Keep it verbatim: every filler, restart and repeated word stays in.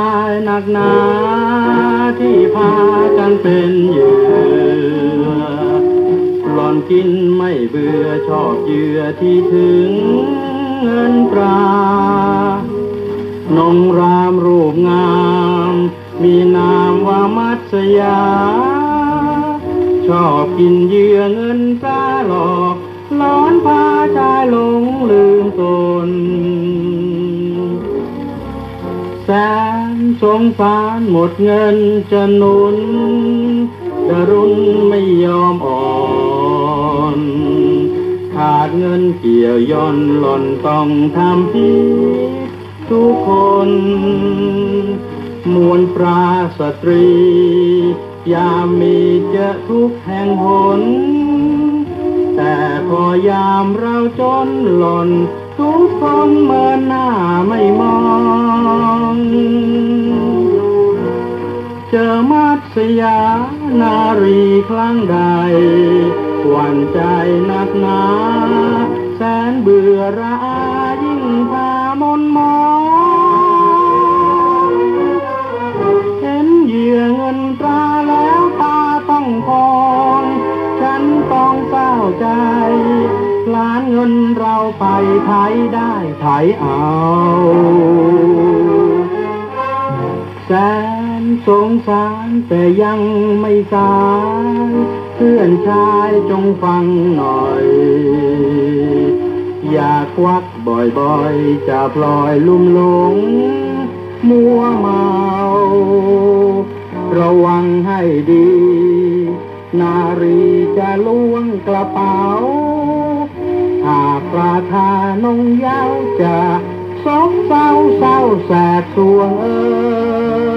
ายหนักหนาที่พากันเป็นเหยื่อหล่อนกินไม่เบื่อชอบเหยื่อที่ถึงเงินตรานงรามรูปงามมีนามว่ามัตสยาชอบกินเหยื่อเงินตราหลอกหลอนพาชายหลงลืมตนแสนสงสารหมดเงินจะหนุนดารุณไม่ยอมอ่อนขาดเงินเกี่ยวย่อนหล่อนต้องทำพิทุกคนมวลปราสตรียามมีเจอทุกแห่งหนแต่พอยามเราจนหล่อนทุกคนเมินหน้าไม่มองเจอมัตสยานารีครั้งใดหวั่นใจนักหนาแสนเบื่อรายิ่งพามนมองเห็นเหยื่อเงินตราแล้วตาต้องพองฉันต้องเศร้าใจล้านเงินเราไปไถได้ไถเอาแสนสงสารแต่ยังไม่สายเพื่อนชายจงฟังหน่อยอย่าควักบ่อยๆจะปล่อยลุ่มหลงมัวเมาระวังให้ดีนารีจะล้วงกระเป๋าหากปราทานงเย้าจะซบเศร้าเศร้าแสบสวงเอ่ย